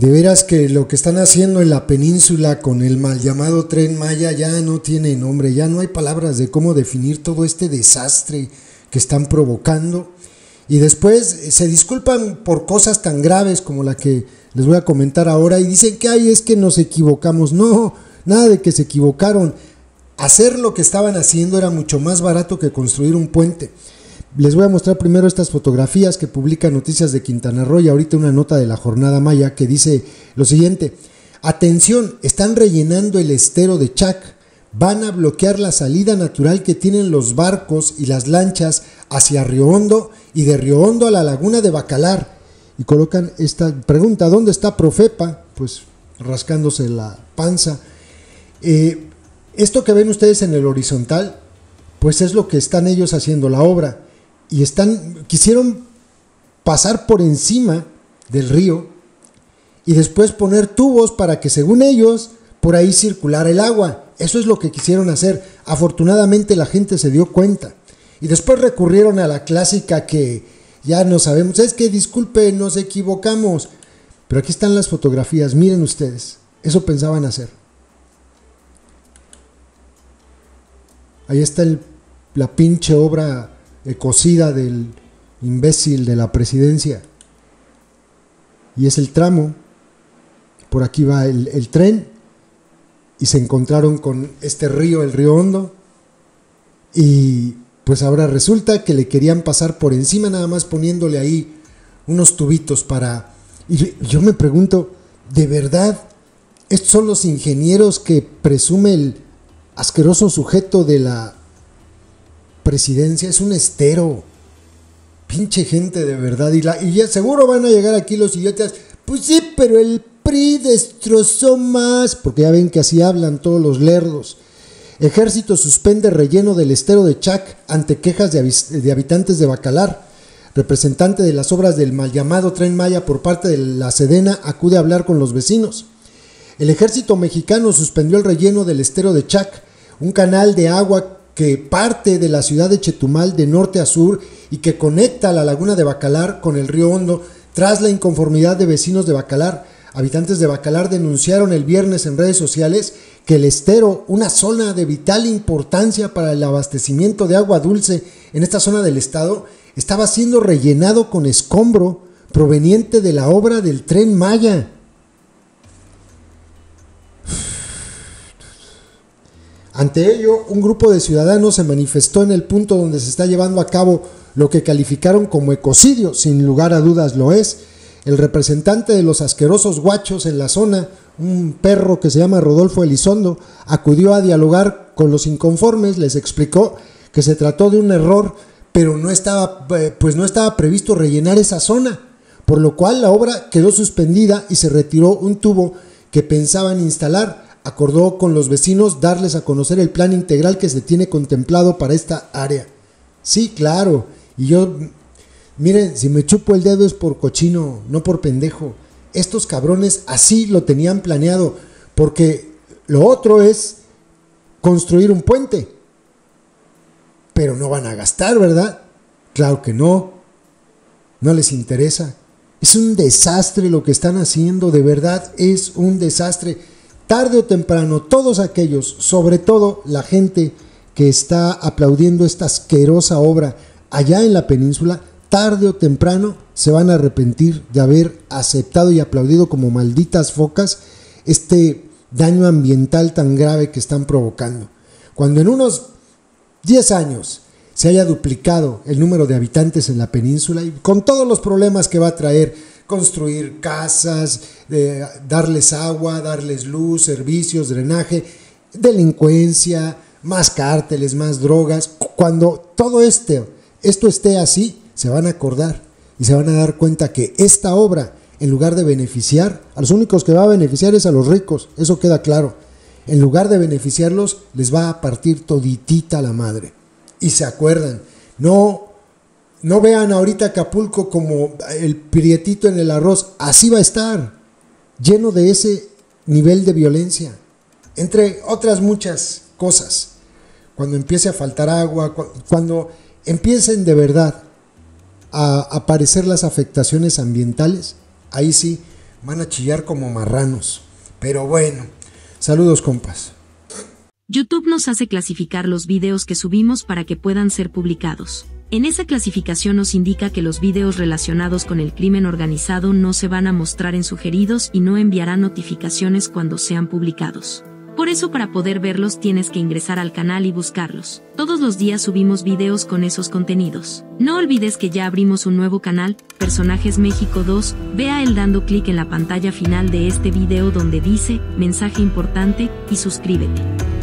De veras que lo que están haciendo en la península con el mal llamado Tren Maya ya no tiene nombre, ya no hay palabras de cómo definir todo este desastre que están provocando. Y después se disculpan por cosas tan graves como la que les voy a comentar ahora y dicen que es que nos equivocamos. No, nada de que se equivocaron. Hacer lo que estaban haciendo era mucho más barato que construir un puente. Les voy a mostrar primero estas fotografías que publica Noticias de Quintana Roo y ahorita una nota de la Jornada Maya que dice lo siguiente: atención, están rellenando el estero de Chac, van a bloquear la salida natural que tienen los barcos y las lanchas hacia Río Hondo y de Río Hondo a la laguna de Bacalar. Y colocan esta pregunta: ¿dónde está Profepa? Pues rascándose la panza. Esto que ven ustedes en el horizontal, pues es lo que están ellos haciendo, la obra. Y quisieron pasar por encima del río y después poner tubos para que, según ellos, por ahí circulara el agua. Eso es lo que quisieron hacer. Afortunadamente la gente se dio cuenta y después recurrieron a la clásica que ya no sabemos, es que disculpe, nos equivocamos. Pero aquí están las fotografías, miren ustedes, eso pensaban hacer. Ahí está la pinche obra cocida del imbécil de la presidencia. Y es el tramo. Por aquí va el tren. Y se encontraron con este río, el Río Hondo. Y pues ahora resulta que le querían pasar por encima, nada más poniéndole ahí unos tubitos para... Y yo me pregunto, ¿de verdad estos son los ingenieros que presume el asqueroso sujeto de la presidencia? Es un estero, pinche gente, de verdad. Y ya seguro van a llegar aquí los idiotas, pues sí, pero el PRI destrozó más, porque ya ven que así hablan todos los lerdos. Ejército suspende relleno del estero de Chac ante quejas de habitantes de Bacalar. Representante de las obras del mal llamado Tren Maya por parte de la Sedena acude a hablar con los vecinos. El ejército mexicano suspendió el relleno del estero de Chac, un canal de agua que parte de la ciudad de Chetumal de norte a sur y que conecta a la laguna de Bacalar con el río Hondo, tras la inconformidad de vecinos de Bacalar. Habitantes de Bacalar denunciaron el viernes en redes sociales que el estero, una zona de vital importancia para el abastecimiento de agua dulce en esta zona del estado, estaba siendo rellenado con escombro proveniente de la obra del Tren Maya. Ante ello, un grupo de ciudadanos se manifestó en el punto donde se está llevando a cabo lo que calificaron como ecocidio, sin lugar a dudas lo es. El representante de los asquerosos guachos en la zona, un perro que se llama Rodolfo Elizondo, acudió a dialogar con los inconformes, les explicó que se trató de un error, pero no estaba previsto rellenar esa zona, por lo cual la obra quedó suspendida y se retiró un tubo que pensaban instalar. Acordó con los vecinos darles a conocer el plan integral que se tiene contemplado para esta área. Sí, claro, y yo, miren, si me chupo el dedo es por cochino, no por pendejo. Estos cabrones así lo tenían planeado, porque lo otro es construir un puente. Pero no van a gastar, ¿verdad? Claro que no. No les interesa. Es un desastre lo que están haciendo, de verdad es un desastre. Tarde o temprano, todos aquellos, sobre todo la gente que está aplaudiendo esta asquerosa obra allá en la península, tarde o temprano se van a arrepentir de haber aceptado y aplaudido como malditas focas este daño ambiental tan grave que están provocando. Cuando en unos 10 años se haya duplicado el número de habitantes en la península y con todos los problemas que va a traer, construir casas, darles agua, darles luz, servicios, drenaje, delincuencia, más cárteles, más drogas. Cuando todo esto esté así, se van a acordar y se van a dar cuenta que esta obra, en lugar de beneficiar, a los únicos que va a beneficiar es a los ricos, eso queda claro. En lugar de beneficiarlos, les va a partir toditita la madre. Y se acuerdan, no vean ahorita Acapulco como el prietito en el arroz, así va a estar, lleno de ese nivel de violencia, entre otras muchas cosas. Cuando empiece a faltar agua, cuando empiecen de verdad a aparecer las afectaciones ambientales, ahí sí Van a chillar como marranos. Pero bueno, saludos compas. YouTube nos hace clasificar los videos que subimos para que puedan ser publicados. En esa clasificación nos indica que los videos relacionados con el crimen organizado no se van a mostrar en sugeridos y no enviarán notificaciones cuando sean publicados. Por eso, para poder verlos tienes que ingresar al canal y buscarlos. Todos los días subimos videos con esos contenidos. No olvides que ya abrimos un nuevo canal, Personajes México 2, ve a él dando clic en la pantalla final de este video donde dice, mensaje importante, y suscríbete.